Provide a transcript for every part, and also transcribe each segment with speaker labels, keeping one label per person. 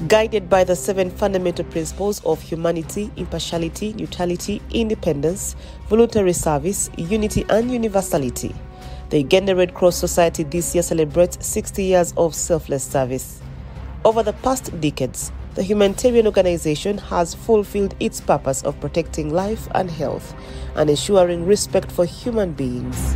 Speaker 1: Guided by the 7 fundamental principles of humanity, impartiality, neutrality, independence, voluntary service, unity and universality, the Uganda Red Cross Society this year celebrates 60 years of selfless service. Over the past decades, the humanitarian organization has fulfilled its purpose of protecting life and health and ensuring respect for human beings.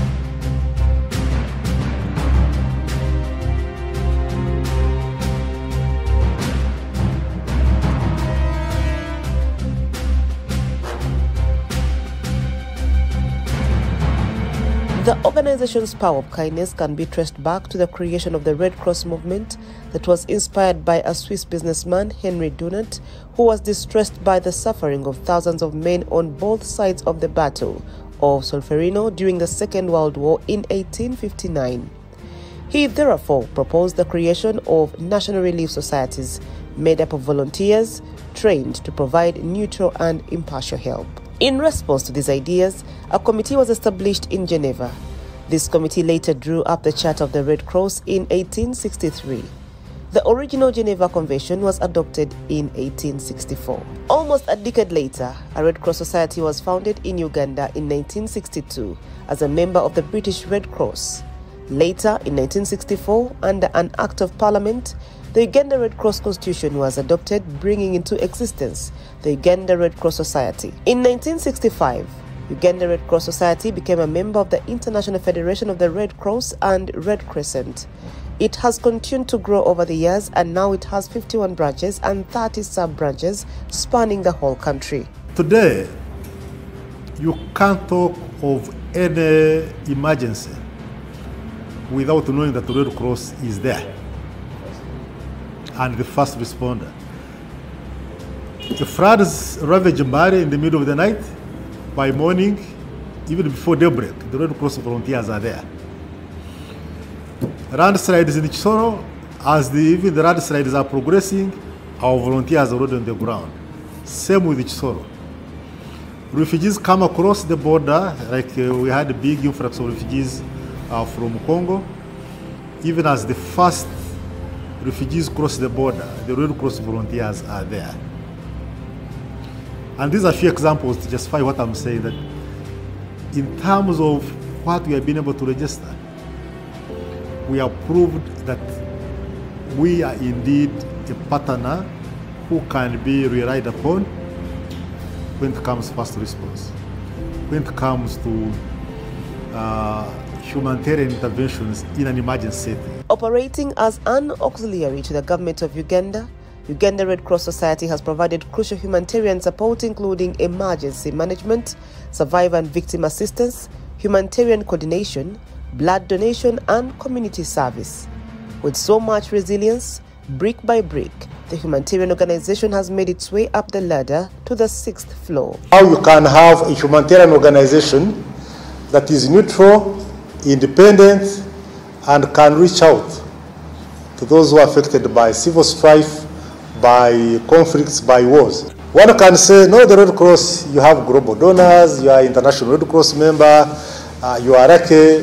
Speaker 1: The organization's power of kindness can be traced back to the creation of the Red Cross movement that was inspired by a Swiss businessman, Henry Dunant, who was distressed by the suffering of thousands of men on both sides of the Battle of Solferino during the Second World War in 1859. He therefore proposed the creation of national relief societies made up of volunteers trained to provide neutral and impartial help. In response to these ideas, a committee was established in Geneva. This committee later drew up the Charter of the Red Cross in 1863. The original Geneva Convention was adopted in 1864. Almost a decade later, a Red Cross Society was founded in Uganda in 1962 as a member of the British Red Cross. Later, in 1964, under an Act of Parliament, the Uganda Red Cross Constitution was adopted, bringing into existence the Uganda Red Cross Society. In 1965, Uganda Red Cross Society became a member of the International Federation of the Red Cross and Red Crescent. It has continued to grow over the years, and now it has 51 branches and 30 sub-branches spanning the whole country.
Speaker 2: Today, you can't talk of any emergency without knowing that the Red Cross is there and the first responder. The floods ravage Mbale in the middle of the night. By morning, even before daybreak, the Red Cross volunteers are there. Landslides in Chisoro, as even the landslides are progressing, our volunteers are already on the ground. Same with Chisoro. Refugees come across the border, like we had a big influx of refugees from Congo. Even as the first refugees cross the border, the Red Cross volunteers are there. And these are a few examples to justify what I'm saying, that in terms of what we have been able to register, we have proved that we are indeed a partner who can be relied upon when it comes to first response, when it comes to humanitarian interventions in an emergency setting.
Speaker 1: Operating as an auxiliary to the government of Uganda, Uganda Red Cross Society has provided crucial humanitarian support, including emergency management, survivor and victim assistance, humanitarian coordination, blood donation, and community service. With so much resilience, brick by brick, the humanitarian organization has made its way up the ladder to the 6th floor.
Speaker 3: How you can have a humanitarian organization that is neutral, independent, and can reach out to those who are affected by civil strife, by conflicts, by wars. One can say, no, the Red Cross, you have global donors, you are international Red Cross member, you are lucky.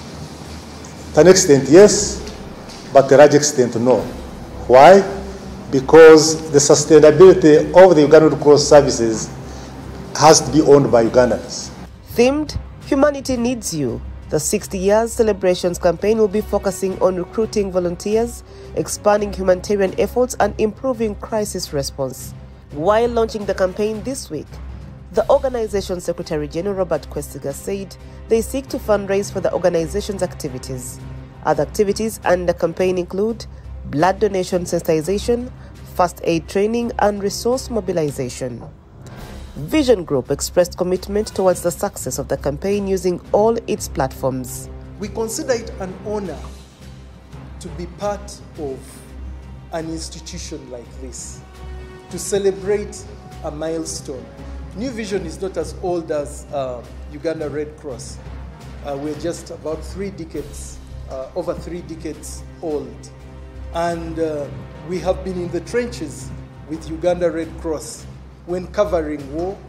Speaker 3: To an extent, yes, but to a large extent, no. Why? Because the sustainability of the Uganda Red Cross services has to be owned by Ugandans.
Speaker 1: Themed, Humanity Needs You, the 60 years celebrations campaign will be focusing on recruiting volunteers, expanding humanitarian efforts, and improving crisis response. While launching the campaign this week, the organization's Secretary General Robert Kwesiga said they seek to fundraise for the organization's activities. Other activities under the campaign include blood donation sensitization, first aid training, and resource mobilization. Vision Group expressed commitment towards the success of the campaign using all its platforms.
Speaker 4: We consider it an honor to be part of an institution like this, to celebrate a milestone. New Vision is not as old as Uganda Red Cross. We're just about 3 decades, over 3 decades old. And we have been in the trenches with Uganda Red Cross when covering war.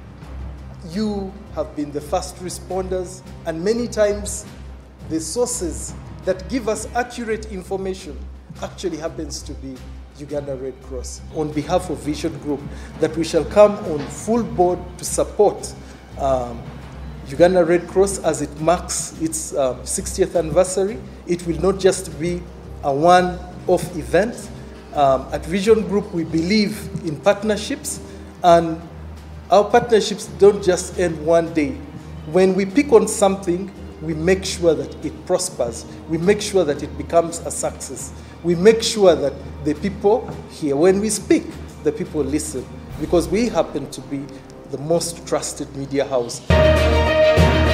Speaker 4: You have been the first responders, and many times the sources that give us accurate information actually happens to be Uganda Red Cross, on behalf of Vision Group, that we shall come on full board to support Uganda Red Cross as it marks its 60th anniversary. It will not just be a one-off event. At Vision Group, we believe in partnerships, and our partnerships don't just end one day. When we pick on something, we make sure that it prospers. We make sure that it becomes a success. We make sure that the people hear. When we speak, the people listen, because we happen to be the most trusted media house.